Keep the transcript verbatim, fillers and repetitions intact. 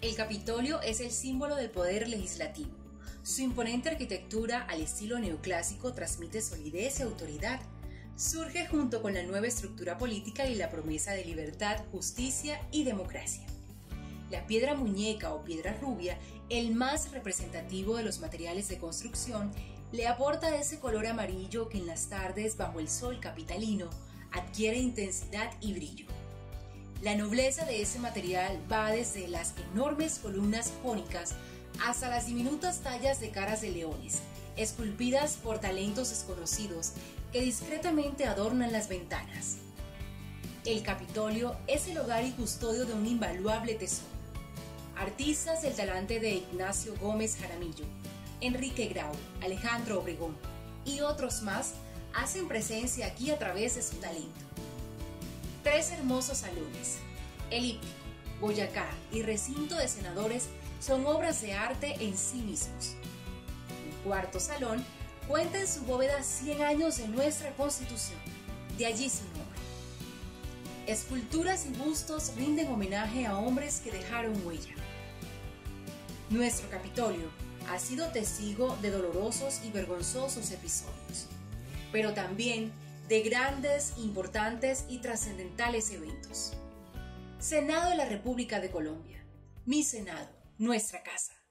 El Capitolio es el símbolo del poder legislativo. Su imponente arquitectura al estilo neoclásico transmite solidez y autoridad. Surge junto con la nueva estructura política y la promesa de libertad, justicia y democracia. La piedra muñeca o piedra rubia, el más representativo de los materiales de construcción, le aporta ese color amarillo que en las tardes bajo el sol capitalino adquiere intensidad y brillo. La nobleza de ese material va desde las enormes columnas jónicas hasta las diminutas tallas de caras de leones, esculpidas por talentos desconocidos que discretamente adornan las ventanas. El Capitolio es el hogar y custodio de un invaluable tesoro. Artistas del talante de Ignacio Gómez Jaramillo, Enrique Grau, Alejandro Obregón y otros más hacen presencia aquí a través de su talento. Tres hermosos salones, el Hípico, Boyacá y Recinto de Senadores son obras de arte en sí mismos. El cuarto salón cuenta en su bóveda cien años de nuestra Constitución, de allí su nombre. Esculturas y bustos rinden homenaje a hombres que dejaron huella. Nuestro Capitolio ha sido testigo de dolorosos y vergonzosos episodios, pero también de grandes, importantes y trascendentales eventos. Senado de la República de Colombia. Mi Senado, nuestra casa.